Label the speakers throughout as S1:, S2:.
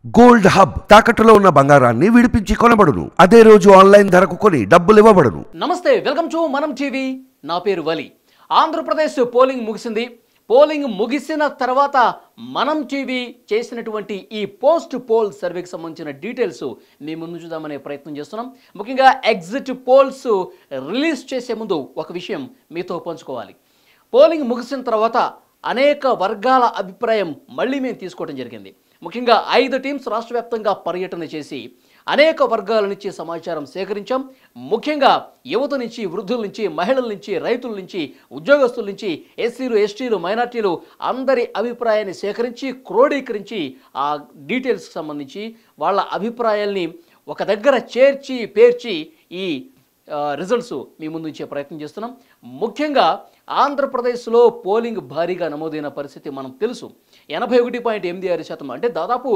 S1: Gold hub తాకట్టులో ఉన్న బంగారాన్ని విడిపించి కొనబడును. అదే రోజు ఆన్లైన్ ధరకు కొని డబ్బులు ఇవ్వబడును.
S2: నమస్తే, వెల్కమ్ టు మనం టీవీ. నా పేరు వలి. ఆంధ్రప్రదేశ్ పోలింగ్ ముగిసింది. పోలింగ్ ముగిసిన తర్వాత మనం టీవీ చేసినటువంటి ఈ పోస్ట్ పోల్ సర్వేకి సంబంధించిన డీటెయిల్స్ మీ ముందు చూద్దామనే ప్రయత్నం చేస్తున్నాం. ముఖ్యంగా ఎగ్జిట్ పోల్స్ రిలీజ్ చేసే ముందు ఒక విషయం మీతో పంచుకోవాలి. పోలింగ్ ముగిసిన తర్వాత అనేక వర్గాల అభిప్రాయం మళ్ళీ మేము తీసుకోవడం జరిగింది. ముఖ్యంగా 5 టీమ్స్ రాష్ట్ర వ్యాప్తంగా పర్యటన చేసి అనేక వర్గాల నుంచి సమాచారం సేకరించాం. ముఖ్యంగా యువత నుంచి, వృద్ధుల నుంచి, మహిళల నుంచి, రైతుల నుంచి, ఉద్యోగస్తుల నుంచి, ఎస్సీలు, ఎస్టీలు, మైనార్టీలు అందరి అభిప్రాయాన్ని సేకరించి క్రోడీకరించి ఆ డీటెయిల్స్కి సంబంధించి వాళ్ళ అభిప్రాయాల్ని ఒక దగ్గర పేర్చి ఈ రిజల్ట్స్ మీ ముందు ఇచ్చే ప్రయత్నం చేస్తున్నాం. ముఖ్యంగా ఆంధ్రప్రదేశ్లో పోలింగ్ భారీగా నమోదైన పరిస్థితి మనం తెలుసు. 81.86%, అంటే దాదాపు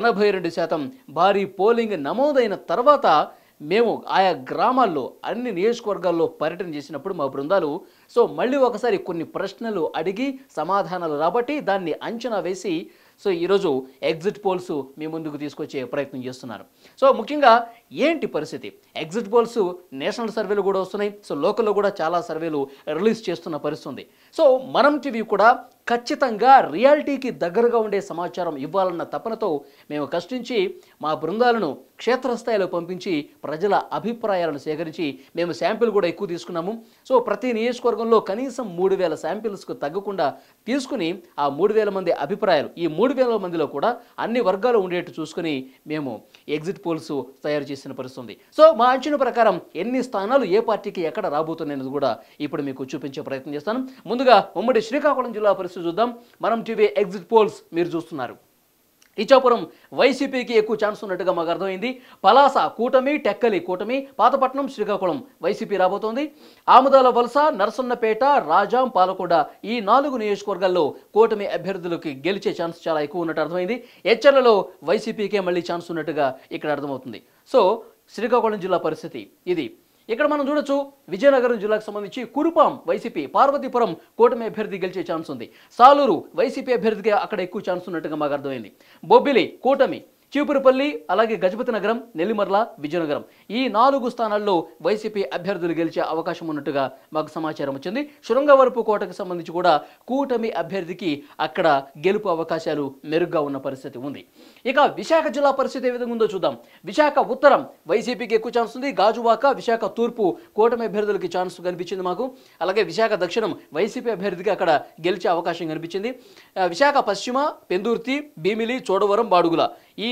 S2: 82% భారీ పోలింగ్ నమోదైన తర్వాత మేము ఆయా గ్రామాల్లో అన్ని నియోజకవర్గాల్లో పర్యటన చేసినప్పుడు మా బృందాలు మళ్ళీ ఒకసారి కొన్ని ప్రశ్నలు అడిగి సమాధానాలు రాబట్టి దాన్ని అంచనా వేసి ఈరోజు ఎగ్జిట్ పోల్స్ మీ ముందుకు తీసుకొచ్చే ప్రయత్నం చేస్తున్నారు. ముఖ్యంగా ఏంటి పరిస్థితి? ఎగ్జిట్ పోల్స్ నేషనల్ సర్వేలు కూడా వస్తున్నాయి. లోకల్లో కూడా చాలా సర్వేలు రిలీజ్ చేస్తున్న పరిస్థితి ఉంది. మనం టీవీ కూడా ఖచ్చితంగా రియాలిటీకి దగ్గరగా ఉండే సమాచారం ఇవ్వాలన్న తపనతో మేము కష్టించి మా బృందాలను క్షేత్రస్థాయిలో పంపించి ప్రజల అభిప్రాయాలను సేకరించి మేము శాంపిల్ కూడా ఎక్కువ తీసుకున్నాము. ప్రతి నియోజకవర్గంలో కనీసం 3000 శాంపిల్స్కు తగ్గకుండా తీసుకుని ఆ 3000 మంది అభిప్రాయాలు, ఈ 3000 మందిలో కూడా అన్ని వర్గాలు ఉండేట్టు చూసుకుని మేము ఎగ్జిట్ పోల్స్ తయారు చేసిన పరిస్థితి ఉంది. మా అంచనా ప్రకారం ఎన్ని స్థానాలు ఏ పార్టీకి ఎక్కడ రాబోతున్నాయనేది కూడా ఇప్పుడు మీకు చూపించే ప్రయత్నం చేస్తాను. ముందుగా ఉమ్మడి శ్రీకాకుళం జిల్లా పరిస్థితి చూద్దాం. మనం టీవీ ఎగ్జిట్ పోల్స్ మీరు చూస్తున్నారు. ఇచ్చాపురం వైసీపీకి ఎక్కువ ఛాన్స్ ఉన్నట్టుగా మాకు అర్థమైంది. పలాస కూటమి, టెక్కలి కూటమి, పాతపట్నం, శ్రీకాకుళం వైసీపీ రాబోతోంది. ఆముదాల వలస, నరసన్నపేట, రాజాం, పాలకొండ ఈ 4 నియోజకవర్గాల్లో కూటమి అభ్యర్థులకి గెలిచే ఛాన్స్ చాలా ఎక్కువ ఉన్నట్టు అర్థమైంది. ఎచ్చర్లలో వైసీపీకే మళ్ళీ ఛాన్స్ ఉన్నట్టుగా ఇక్కడ అర్థమవుతుంది. శ్రీకాకుళం జిల్లా పరిస్థితి ఇది. ఇక్కడ మనం చూడొచ్చు, విజయనగరం జిల్లాకు సంబంధించి కురుపాం వైసీపీ, పార్వతీపురం కూటమి అభ్యర్థి గెలిచే ఛాన్స్ ఉంది. సాలూరు వైసీపీ అభ్యర్థికి అక్కడ ఎక్కువ ఛాన్స్ ఉన్నట్టుగా మాకు అర్థమైంది. బొబ్బిలి కూటమి, చీపురుపల్లి, అలాగే గజపతి నగరం, నెల్లిమర్ల, విజయనగరం ఈ 4 స్థానాల్లో వైసీపీ అభ్యర్థులు గెలిచే అవకాశం ఉన్నట్టుగా మాకు సమాచారం వచ్చింది. శృంగవరపు కోటకు సంబంధించి కూడా కూటమి అభ్యర్థికి అక్కడ గెలుపు అవకాశాలు మెరుగ్గా ఉన్న పరిస్థితి ఉంది. ఇక విశాఖ జిల్లా పరిస్థితి ఏ విధంగా ఉందో చూద్దాం. విశాఖ ఉత్తరం వైసీపీకి ఎక్కువ ఛాన్స్ ఉంది. గాజువాక, విశాఖ తూర్పు కూటమి అభ్యర్థులకి ఛాన్స్ కనిపించింది మాకు. అలాగే విశాఖ దక్షిణం వైసీపీ అభ్యర్థికి అక్కడ గెలిచే అవకాశం కనిపించింది. విశాఖ పశ్చిమ, పెందుర్తి, భీమిలి, చోడవరం, బాడుగుల ఈ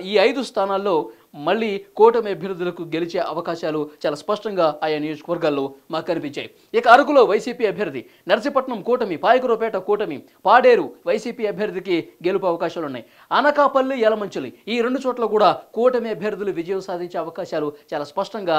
S2: 5 స్థానాల్లో మళ్ళీ కూటమి అభ్యర్థులకు గెలిచే అవకాశాలు చాలా స్పష్టంగా ఆయా నియోజకవర్గాల్లో మాకు కనిపించాయి. ఇక అరకులో వైసీపీ అభ్యర్థి, నర్సీపట్నం కూటమి, పాయకురపేట కూటమి, పాడేరు వైసీపీ అభ్యర్థికి గెలుపు అవకాశాలు ఉన్నాయి. అనకాపల్లి, యలమంచిలి ఈ 2 చోట్ల కూడా కూటమి అభ్యర్థులు విజయం సాధించే అవకాశాలు చాలా స్పష్టంగా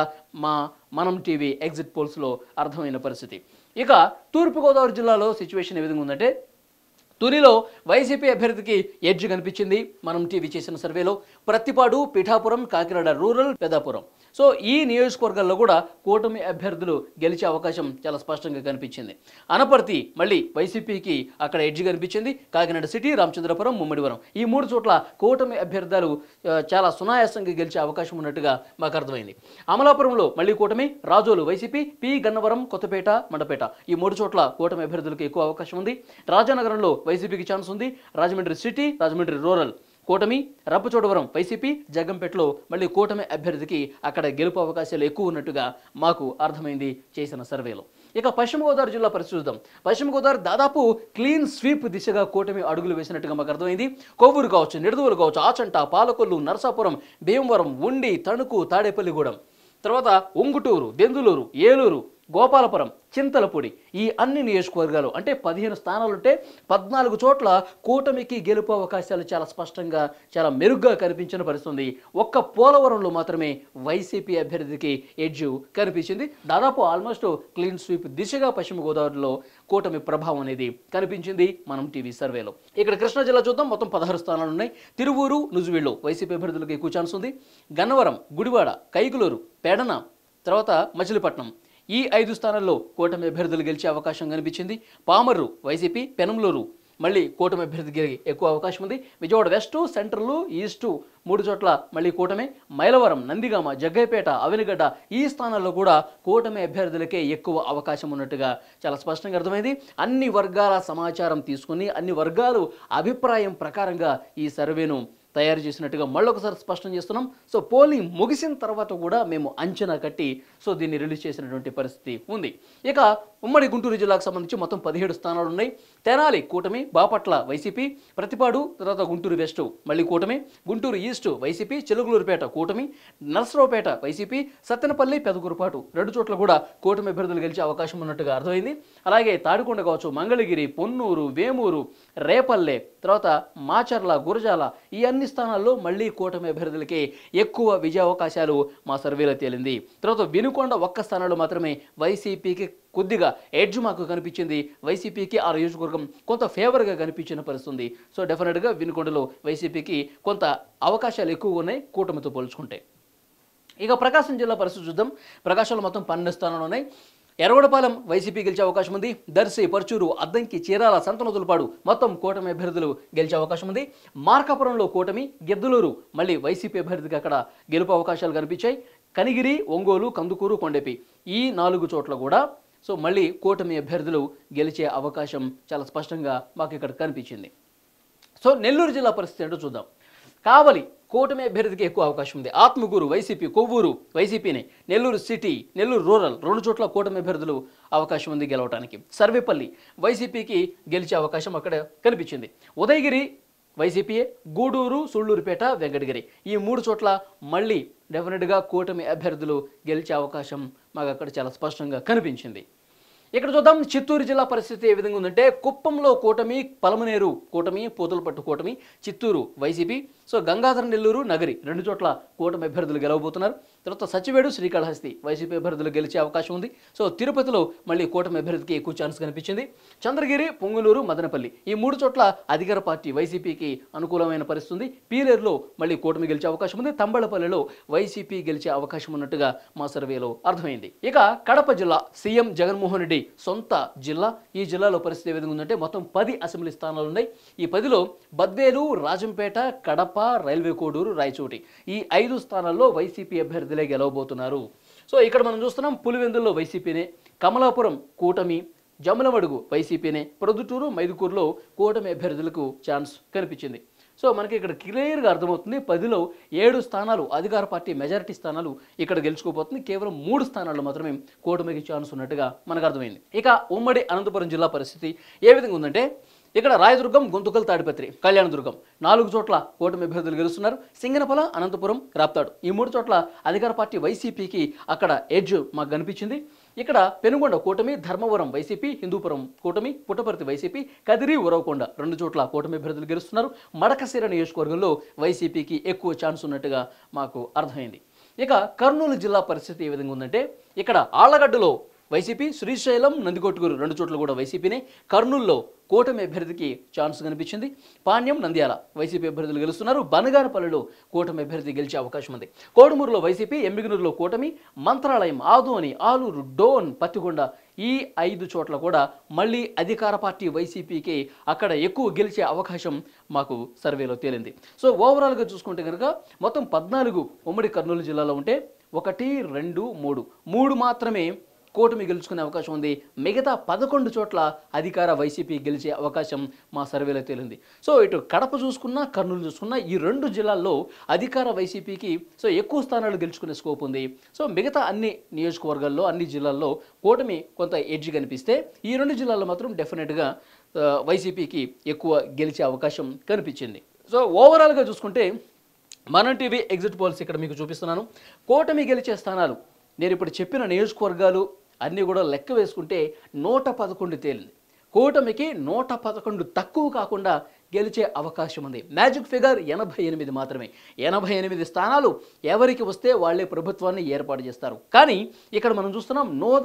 S2: మనం టీవీ ఎగ్జిట్ పోల్స్లో అర్థమైన పరిస్థితి. ఇక తూర్పుగోదావరి జిల్లాలో సిచ్యువేషన్ ఏ విధంగా ఉందంటే, తునిలో వైసీపీ అభ్యర్థికి ఎడ్జ్ కనిపించింది. మనం టీవీ చేసిన సర్వేలో ప్రత్తిపాడు, పిఠాపురం, కాకినాడ రూరల్, పెదాపురం ఈ నియోజకవర్గాల్లో కూడా కూటమి అభ్యర్థులు గెలిచే అవకాశం చాలా స్పష్టంగా కనిపించింది. అనపర్తి మళ్ళీ వైసీపీకి అక్కడ ఎడ్జ్ కనిపించింది. కాకినాడ సిటీ, రామచంద్రపురం, ముమ్మడివరం ఈ 3 చోట్ల కూటమి అభ్యర్థులు చాలా సునాయాసంగా గెలిచే అవకాశం ఉన్నట్టుగా మాకు అర్థమైంది. అమలాపురంలో మళ్ళీ కూటమి, రాజోలు వైసీపీ, పి గన్నవరం, కొత్తపేట, మండపేట ఈ 3 చోట్ల కూటమి అభ్యర్థులకు ఎక్కువ అవకాశం ఉంది. రాజానగరంలో వైసీపీకి ఛాన్స్ ఉంది. రాజమండ్రి సిటీ, రాజమండ్రి రూరల్ కూటమి, రంపచోడవరం వైసీపీ, జగ్గంపేటలో మళ్ళీ కూటమి అభ్యర్థికి అక్కడ గెలుపు అవకాశాలు ఎక్కువ ఉన్నట్టుగా మాకు అర్థమైంది చేసిన సర్వేలో. ఇక పశ్చిమ గోదావరి జిల్లా పరిస్థితి చూద్దాం. పశ్చిమ గోదావరి దాదాపు క్లీన్ స్వీప్ దిశగా కూటమి అడుగులు వేసినట్టుగా మాకు అర్థమైంది. కొవ్వూరు కావచ్చు, నిడదవోలు కావచ్చు, ఆచంట, పాలకొల్లు, నరసాపురం, భీమవరం, ఉండి, తణుకు, తాడేపల్లిగూడెం, తర్వాత ఉంగుటూరు, దెందులూరు, ఏలూరు, గోపాలపురం, చింతలపూడి ఈ అన్ని నియోజకవర్గాలు అంటే 15 స్థానాలుంటే 14 చోట్ల కూటమికి గెలుపు అవకాశాలు చాలా స్పష్టంగా, చాలా మెరుగ్గా కనిపించిన పరిస్థితుంది. ఒక్క పోలవరంలో మాత్రమే వైసీపీ అభ్యర్థికి ఎడ్జ్ కనిపించింది. దాదాపు ఆల్మోస్ట్ క్లీన్ స్వీప్ దిశగా పశ్చిమ గోదావరిలో కూటమి ప్రభావం అనేది కనిపించింది మనం టీవీ సర్వేలో. ఇక్కడ కృష్ణా జిల్లా చూద్దాం. మొత్తం 16 స్థానాలు ఉన్నాయి. తిరువూరు, నుజువీళ్ళు వైసీపీ అభ్యర్థులకు ఎక్కువ ఛాన్స్ ఉంది. గన్నవరం, గుడివాడ, కైకులూరు, పెడన, తర్వాత మచిలీపట్నం ఈ 5 స్థానాల్లో కూటమి అభ్యర్థులు గెలిచే అవకాశం కనిపించింది. పామర్రు వైసీపీ, పెనంలూరు మళ్ళీ కూటమి అభ్యర్థికి ఎక్కువ అవకాశం ఉంది. విజయవాడ వెస్ట్, సెంట్రల్, ఈస్ట్ 3 చోట్ల మళ్ళీ కూటమి. మైలవరం, నందిగామ, జగ్గైపేట, అవినిగడ్డ ఈ స్థానాల్లో కూడా కూటమి అభ్యర్థులకే ఎక్కువ అవకాశం ఉన్నట్టుగా చాలా స్పష్టంగా అర్థమైంది. అన్ని వర్గాల సమాచారం తీసుకుని అన్ని వర్గాలు అభిప్రాయం ప్రకారంగా ఈ సర్వేను తయారు చేసినట్టుగా మళ్ళొకసారి స్పష్టం చేస్తున్నాం. సో పోలింగ్ ముగిసిన తర్వాత కూడా మేము అంచనా కట్టి దీన్ని రిలీజ్ చేసినటువంటి పరిస్థితి ఉంది. ఇక ఉమ్మడి గుంటూరు జిల్లాకు సంబంధించి మొత్తం 17 స్థానాలు ఉన్నాయి. తెనాలి కూటమి, బాపట్ల వైసీపీ, ప్రతిపాడు తర్వాత గుంటూరు వెస్ట్ మళ్ళీ కూటమి, గుంటూరు ఈస్ట్ వైసీపీ, చిలుకలూరుపేట కూటమి, నర్సరావుపేట వైసీపీ, సత్తెనపల్లి, పెదకూరుపాటు 2 చోట్ల కూడా కూటమి అభ్యర్థులు గెలిచే అవకాశం ఉన్నట్టుగా అర్థమైంది. అలాగే తాడికొండ కావచ్చు, మంగళగిరి, పొన్నూరు, వేమూరు, రేపల్లె, తర్వాత మాచర్ల, గురజాల ఈ అన్ని స్థానాల్లో మళ్ళీ కూటమి అభ్యర్థులకి ఎక్కువ విజయ అవకాశాలు మా సర్వేలో తేలింది. తర్వాత వినుకొండ ఒక్క స్థానంలో మాత్రమే వైసీపీకి కొద్దిగా ఎడ్జ్ మాకు కనిపించింది. వైసీపీకి ఆ నియోజకవర్గం కొంత ఫేవర్గా కనిపించిన పరిస్థితుంది. సో డెఫినెట్గా వినుకొండలో వైసీపీకి కొంత అవకాశాలు ఎక్కువ ఉన్నాయి కూటమితో పోల్చుకుంటే. ఇక ప్రకాశం జిల్లా పరిస్థితి చూద్దాం. ప్రకాశంలో మొత్తం 12 స్థానాలు ఉన్నాయి. ఎర్రగొండపాలెం వైసీపీ గెలిచే అవకాశం ఉంది. దర్శి, పర్చూరు, అద్దంకి, చీరాల, సంతనొదులపాడు మొత్తం కూటమి అభ్యర్థులు గెలిచే అవకాశం ఉంది. మార్కాపురంలో కూటమి, గిద్దలూరు మళ్ళీ వైసీపీ అభ్యర్థికి అక్కడ గెలుపు అవకాశాలు కనిపించాయి. కనిగిరి, ఒంగోలు, కందుకూరు, కొండెపి ఈ 4 చోట్ల కూడా మళ్ళీ కూటమి అభ్యర్థులు గెలిచే అవకాశం చాలా స్పష్టంగా మాకు ఇక్కడ కనిపించింది. నెల్లూరు జిల్లా పరిస్థితి ఏంటో చూద్దాం. కావలి కూటమి అభ్యర్థికి ఎక్కువ అవకాశం ఉంది. ఆత్మకూరు వైసీపీ, కొవ్వూరు వైసీపీని, నెల్లూరు సిటీ, నెల్లూరు రూరల్ 2 చోట్ల కూటమి అభ్యర్థులు అవకాశం ఉంది గెలవడానికి. సర్వేపల్లి వైసీపీకి గెలిచే అవకాశం అక్కడ కనిపించింది. ఉదయగిరి వైసీపీయే, గూడూరు, సుళ్ళూరుపేట, వెంకటగిరి ఈ 3 చోట్ల మళ్ళీ డెఫినెట్గా కూటమి అభ్యర్థులు గెలిచే అవకాశం మాకు అక్కడ చాలా స్పష్టంగా కనిపించింది. ఇక్కడ చూద్దాం చిత్తూరు జిల్లా పరిస్థితి ఏ విధంగా ఉందంటే కుప్పంలో కూటమి, పలమనేరు కూటమి, పూతలపట్టు కూటమి, చిత్తూరు వైసీపీ, గంగాధర నెల్లూరు, నగరి 2 చోట్ల కూటమి అభ్యర్థులు గెలవబోతున్నారు. తర్వాత సచివేడు, శ్రీకాళహస్తి వైసీపీ అభ్యర్థులు గెలిచే అవకాశం ఉంది. తిరుపతిలో మళ్ళీ కూటమి అభ్యర్థికి ఎక్కువ ఛాన్స్ కనిపించింది. చంద్రగిరి, పొంగులూరు, మదనపల్లి ఈ 3 చోట్ల అధికార పార్టీ వైసీపీకి అనుకూలమైన పరిస్థితి ఉంది. పీలేరులో మళ్ళీ కూటమి గెలిచే అవకాశం ఉంది. తంబళపల్లిలో వైసీపీ గెలిచే అవకాశం ఉన్నట్టుగా మా సర్వేలో అర్థమైంది. ఇక కడప జిల్లా సీఎం జగన్మోహన్ రెడ్డి సొంత జిల్లా. ఈ జిల్లాలో పరిస్థితి ఏ విధంగా ఉందంటే మొత్తం 10 అసెంబ్లీ స్థానాలు ఉన్నాయి. ఈ 10లో బద్వేలు, రాజంపేట, కడప, రైల్వే కోడూరు, రాయచోటి ఈ 5 స్థానాల్లో వైసీపీ అభ్యర్థులే గెలవబోతున్నారు. ఇక్కడ మనం చూస్తున్నాం పులివెందుల్లో వైసీపీనే, కమలాపురం కూటమి, జమ్మలమడుగు వైసీపీనే, ప్రొద్దుటూరు, మైదుకూరులో కూటమి అభ్యర్థులకు ఛాన్స్ కనిపించింది. మనకి ఇక్కడ క్లియర్గా అర్థమవుతుంది 10లో 7 స్థానాలు అధికార పార్టీ మెజారిటీ స్థానాలు ఇక్కడ గెలుచుకోబోతుంది. కేవలం 3 స్థానాల్లో మాత్రమే కూటమికి ఛాన్స్ ఉన్నట్టుగా మనకు అర్థమైంది. ఇక ఉమ్మడి అనంతపురం జిల్లా పరిస్థితి ఏ విధంగా ఉందంటే ఇక్కడ రాయదుర్గం, గుంతకల్, తాడిపత్రి, కళ్యాణదుర్గం 4 చోట్ల కూటమి అభ్యర్థులు గెలుస్తున్నారు. సింగనపల, అనంతపురం, రాప్తాడు ఈ 3 చోట్ల అధికార పార్టీ వైసీపీకి అక్కడ ఎడ్జ్ మాకు కనిపించింది. ఇక్కడ పెనుగొండ కూటమి, ధర్మవరం వైసీపీ, హిందూపురం కూటమి, పుట్టపర్తి వైసీపీ, కదిరి, ఉరవకొండ 2 చోట్ల కూటమి అభ్యర్థులు గెలుస్తున్నారు. మడకశిర నియోజకవర్గంలో వైసీపీకి ఎక్కువ ఛాన్స్ ఉన్నట్టుగా మాకు అర్థమైంది. ఇక కర్నూలు జిల్లా పరిస్థితి ఏ విధంగా ఉందంటే ఇక్కడ ఆళ్లగడ్డలో వైసీపీ, శ్రీశైలం, నందికొట్కూరు 2 చోట్ల కూడా వైసీపీనే. కర్నూలులో కూటమి అభ్యర్థికి ఛాన్స్ కనిపించింది. పాణ్యం, నంద్యాల వైసీపీ అభ్యర్థులు గెలుస్తున్నారు. బనగానపల్లిలో కూటమి అభ్యర్థి గెలిచే అవకాశం ఉంది. కోడుమూరులో వైసీపీ, ఎమ్మిగనూరులో కూటమి, మంత్రాలయం, ఆదోని, ఆలూరు, డోన్, పత్తికొండ ఈ 5 చోట్ల కూడా మళ్ళీ అధికార పార్టీ వైసీపీకి అక్కడ ఎక్కువ గెలిచే అవకాశం మాకు సర్వేలో తేలింది. ఓవరాల్గా చూసుకుంటే కనుక మొత్తం 14 ఉమ్మడి కర్నూలు జిల్లాలో ఉంటే 1, 2, 3 మాత్రమే కూటమి గెలుచుకునే అవకాశం ఉంది. మిగతా 11 చోట్ల అధికార వైసీపీ గెలిచే అవకాశం మా సర్వేలో తేలింది. ఇటు కడప చూసుకున్నా, కర్నూలు చూసుకున్నా ఈ 2 జిల్లాల్లో అధికార వైసీపీకి ఎక్కువ స్థానాలు గెలుచుకునే స్కోప్ ఉంది. మిగతా అన్ని నియోజకవర్గాల్లో, అన్ని జిల్లాల్లో కూటమి కొంత ఎడ్జ్ కనిపిస్తే ఈ 2 జిల్లాల్లో మాత్రం డెఫినెట్గా వైసీపీకి ఎక్కువ గెలిచే అవకాశం కనిపించింది. ఓవరాల్గా చూసుకుంటే మనం టీవీ ఎగ్జిట్ పోల్స్ ఇక్కడ మీకు చూపిస్తున్నాను. కూటమి గెలిచే స్థానాలు నేను ఇప్పుడు చెప్పిన నియోజకవర్గాలు అన్నీ కూడా లెక్క వేసుకుంటే 111 తేలింది. కూటమికి 111 తక్కువ కాకుండా గెలిచే అవకాశం ఉంది. మ్యాజిక్ ఫిగర్ 88 మాత్రమే. 88 స్థానాలు ఎవరికి వస్తే వాళ్ళే ప్రభుత్వాన్ని ఏర్పాటు చేస్తారు. కానీ ఇక్కడ మనం చూస్తున్నాం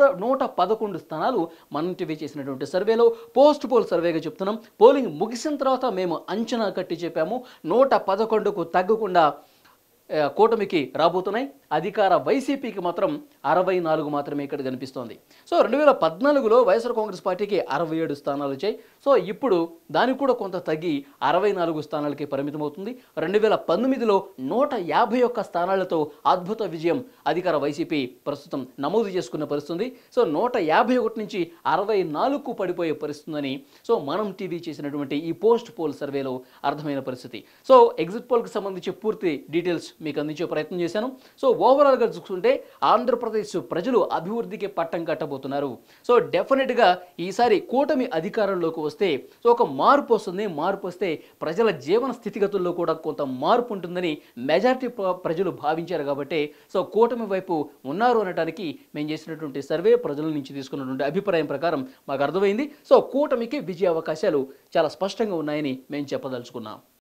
S2: 111 స్థానాలు మనం టీవీ చేసినటువంటి సర్వేలో పోస్ట్ పోల్ సర్వేగా చెప్తున్నాం. పోలింగ్ ముగిసిన తర్వాత మేము అంచనా కట్టి చెప్పాము 111కు తగ్గకుండా కూటమికి రాబోతున్నాయి. అధికార వైసీపీకి మాత్రం 64 మాత్రమే ఇక్కడ కనిపిస్తోంది. సో 2014లో వైఎస్ఆర్ కాంగ్రెస్ పార్టీకి 67 స్థానాలు వచ్చాయి. సో ఇప్పుడు దానికి కూడా కొంత తగ్గి 64 స్థానాలకి పరిమితమవుతుంది. 2019లో 151 స్థానాలతో అద్భుత విజయం అధికార వైసీపీ ప్రస్తుతం నమోదు చేసుకున్న పరిస్థితుంది. సో 151 నుంచి 64కు పడిపోయే పరిస్థితుందని సో మనం టీవీ చేసినటువంటి ఈ పోస్ట్ పోల్ సర్వేలో అర్థమైన పరిస్థితి. సో ఎగ్జిట్ పోల్కి సంబంధించి పూర్తి డీటెయిల్స్ మీకు అందించే ప్రయత్నం చేశాను. సో ఓవరాల్గా చూసుకుంటే ఆంధ్రప్రదేశ్ ప్రజలు అభివృద్ధికి పట్టం కట్టబోతున్నారు. సో డెఫినెట్గా ఈసారి కూటమి అధికారంలోకి వస్తే సో ఒక మార్పు వస్తుంది. మార్పు వస్తే ప్రజల జీవన స్థితిగతుల్లో కూడా కొంత మార్పు ఉంటుందని మెజారిటీ ప్రజలు భావించారు కాబట్టి సో కూటమి వైపు ఉన్నారు అనడానికి మేము చేసినటువంటి సర్వే ప్రజల నుంచి తీసుకున్నటువంటి అభిప్రాయం ప్రకారం మాకు అర్థమైంది. సో కూటమికి విజయ అవకాశాలు చాలా స్పష్టంగా ఉన్నాయని మేము చెప్పదలుచుకున్నాం.